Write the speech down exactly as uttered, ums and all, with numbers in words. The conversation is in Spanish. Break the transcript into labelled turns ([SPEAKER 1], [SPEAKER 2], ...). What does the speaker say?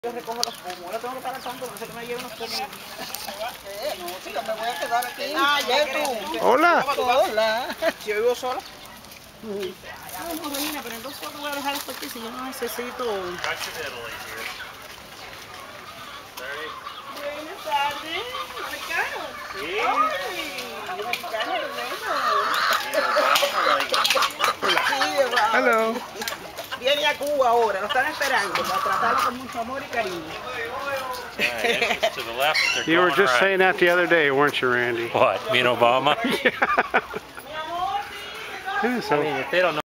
[SPEAKER 1] Yo recojo los pomos, yo tengo que estar al tanto, no sé que me lleven los pomos.
[SPEAKER 2] ¿Qué? No, chica, me voy a quedar aquí.
[SPEAKER 1] Ah, ya
[SPEAKER 2] tú.
[SPEAKER 3] Hola.
[SPEAKER 2] Hola.
[SPEAKER 1] Si yo vivo sola. No, no, Regina, pero entonces yo voy a dejar esto aquí si yo no necesito. Buenas tardes, americano. Sí. Ay, americano, hermano.
[SPEAKER 3] Hello.
[SPEAKER 1] Viene a Cuba ahora, lo están esperando para tratarlo con mucho amor y cariño.
[SPEAKER 4] Right, to the left, they're
[SPEAKER 3] You were
[SPEAKER 4] going
[SPEAKER 3] just
[SPEAKER 4] right.
[SPEAKER 3] saying that the other day, weren't you, Randy?
[SPEAKER 4] What, me and Obama?
[SPEAKER 3] Yeah.
[SPEAKER 4] I mean, if they don't know